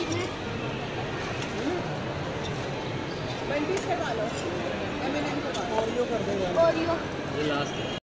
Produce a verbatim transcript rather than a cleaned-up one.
बंटी से खा लो, M N M से खा लो, ओरियो कर दो यार, ओरियो ये लास्ट है।